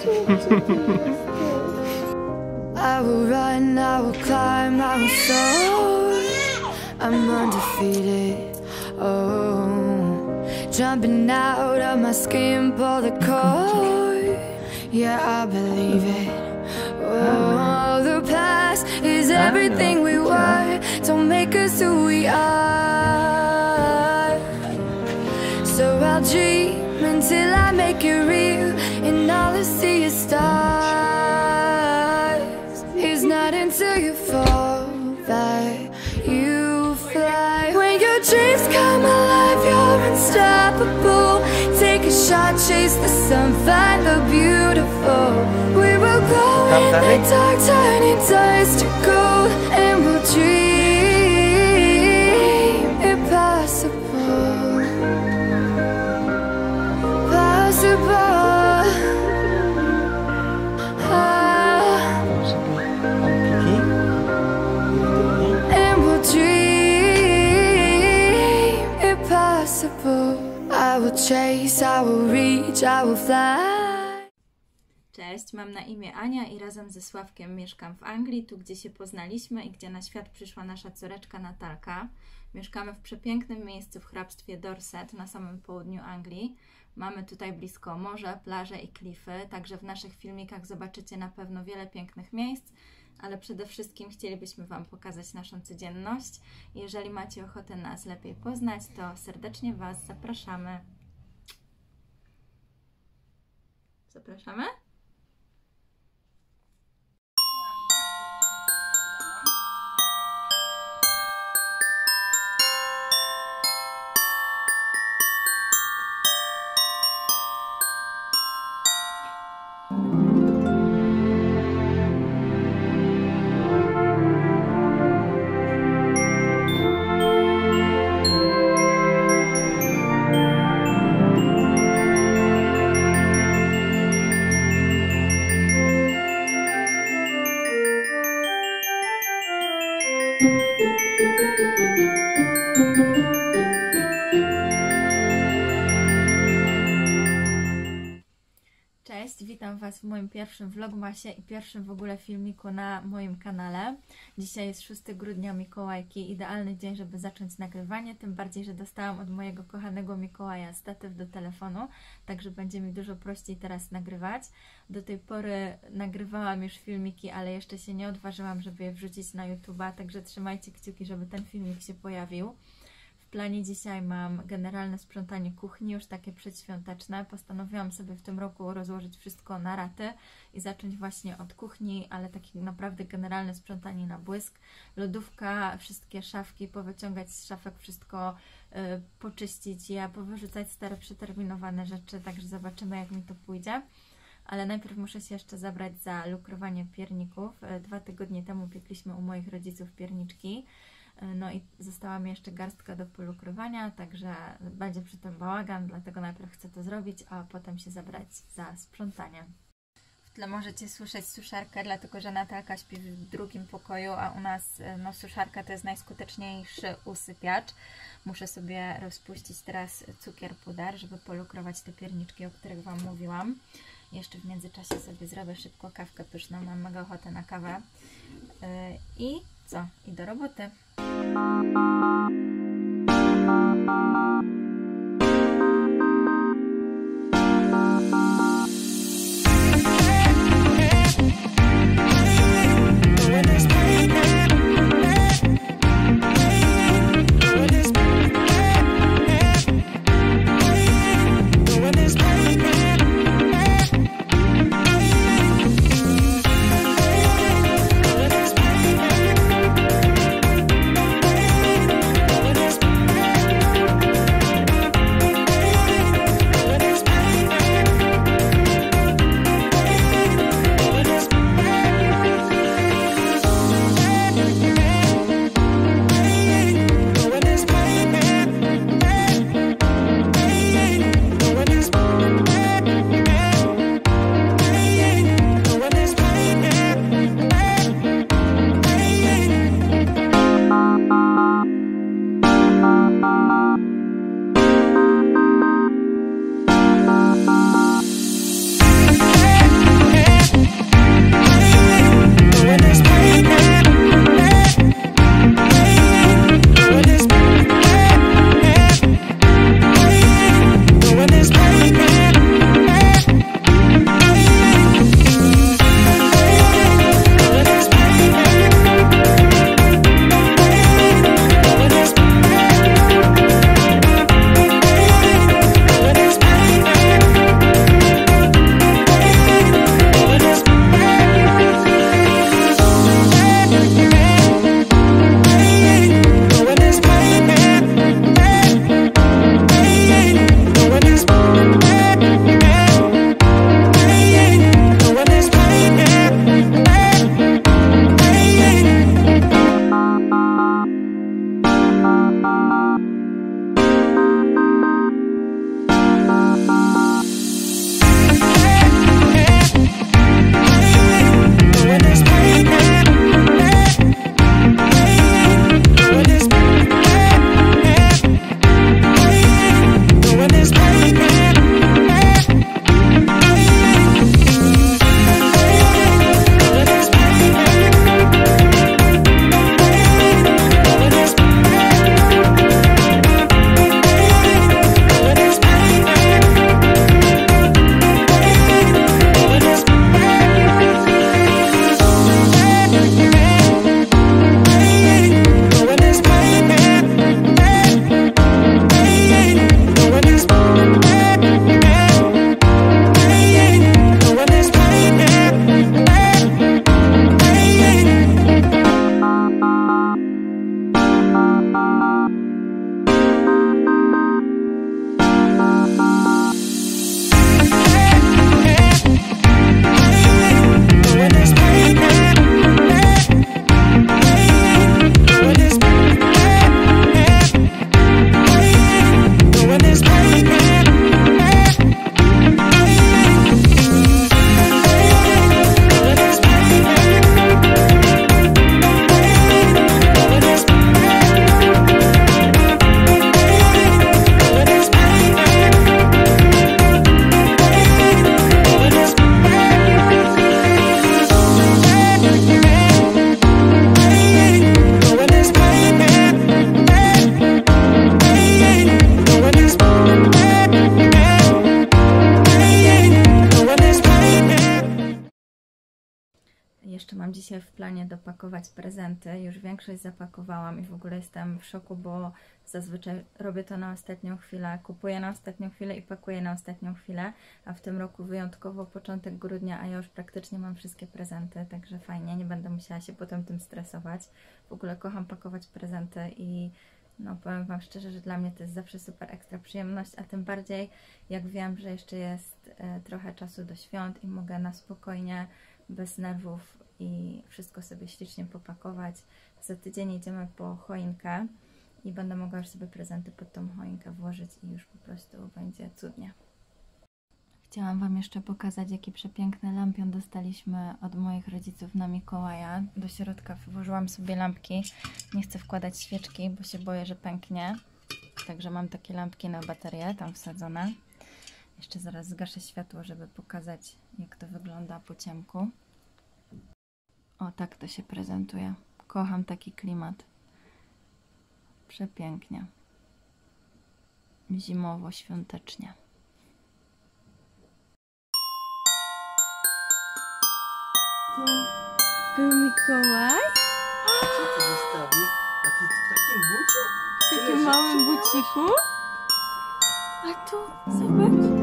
I will run, I will climb, I will soar. I'm undefeated. Oh, jumping out of my skin, pull the cord. Yeah, I believe it. Oh, the past is everything we were. Don't make us who we are. So I'll dream until I make it real, and all I see is stars. It's not until you fall that you fly. When your dreams come alive, you're unstoppable. Take a shot, chase the sun, find the beautiful. We will go in the dark, turning dust to gold, and we'll dream impossible. Possible. And we'll dream impossible. I will chase, I will reach, I will fly. Cześć, mam na imię Ania i razem ze Sławkiem mieszkam w Anglii, tu gdzie się poznaliśmy i gdzie na świat przyszła nasza córeczka Natalka. Mieszkamy w przepięknym miejscu w hrabstwie Dorset na samym południu Anglii. Mamy tutaj blisko morze, plaże i klify, także w naszych filmikach zobaczycie na pewno wiele pięknych miejsc, ale przede wszystkim chcielibyśmy Wam pokazać naszą codzienność. Jeżeli macie ochotę nas lepiej poznać, to serdecznie Was zapraszamy. Zapraszamy? Cześć, witam Was w moim pierwszym vlogmasie i pierwszym w ogóle filmiku na moim kanale. Dzisiaj jest 6 grudnia, Mikołajki, idealny dzień, żeby zacząć nagrywanie, tym bardziej, że dostałam od mojego kochanego Mikołaja statyw do telefonu, także będzie mi dużo prościej teraz nagrywać. Do tej pory nagrywałam już filmiki, ale jeszcze się nie odważyłam, żeby je wrzucić na YouTube'a, także trzymajcie kciuki, żeby ten filmik się pojawił. W planie dzisiaj mam generalne sprzątanie kuchni, już takie przedświąteczne. Postanowiłam sobie w tym roku rozłożyć wszystko na raty i zacząć właśnie od kuchni, ale takie naprawdę generalne sprzątanie na błysk. Lodówka, wszystkie szafki, powyciągać z szafek wszystko, poczyścić je, powyrzucać stare, przeterminowane rzeczy, także zobaczymy, jak mi to pójdzie. Ale najpierw muszę się jeszcze zabrać za lukrowanie pierników. 2 tygodnie temu piekliśmy u moich rodziców pierniczki. No i została mi jeszcze garstka do polukrowania, także będzie przy tym bałagan, dlatego najpierw chcę to zrobić, a potem się zabrać za sprzątanie. W tle możecie słyszeć suszarkę, dlatego że Natalka śpi w drugim pokoju, a u nas no, suszarka to jest najskuteczniejszy usypiacz. Muszę sobie rozpuścić teraz cukier puder, żeby polukrować te pierniczki, o których Wam mówiłam. Jeszcze w międzyczasie sobie zrobię szybko kawkę pyszną, mam mega ochotę na kawę. I co? I do roboty. jeszcze mam dzisiaj w planie dopakować prezenty. Już większość zapakowałam i w ogóle jestem w szoku, bo zazwyczaj robię to na ostatnią chwilę. Kupuję na ostatnią chwilę i pakuję na ostatnią chwilę, a w tym roku wyjątkowo początek grudnia, a ja już praktycznie mam wszystkie prezenty, także fajnie, nie będę musiała się potem tym stresować. W ogóle kocham pakować prezenty i no powiem Wam szczerze, że dla mnie to jest zawsze super ekstra przyjemność, a tym bardziej jak wiem, że jeszcze jest trochę czasu do świąt i mogę na spokojnie, bez nerwów i wszystko sobie ślicznie popakować. Za tydzień idziemy po choinkę i będę mogła już sobie prezenty pod tą choinkę włożyć i już po prostu będzie cudnie. Chciałam Wam jeszcze pokazać, jaki przepiękny lampion dostaliśmy od moich rodziców na Mikołaja. Do środka włożyłam sobie lampki. Nie chcę wkładać świeczki, bo się boję, że pęknie. Także mam takie lampki na baterię tam wsadzone. Jeszcze zaraz zgaszę światło, żeby pokazać, jak to wygląda po ciemku. O, tak to się prezentuje. Kocham taki klimat. Przepięknie. Zimowo-świątecznie. Był Mikołaj? Co ty zostawił? A ty w takim bucie? W takim małym buciku? A tu, zobacz.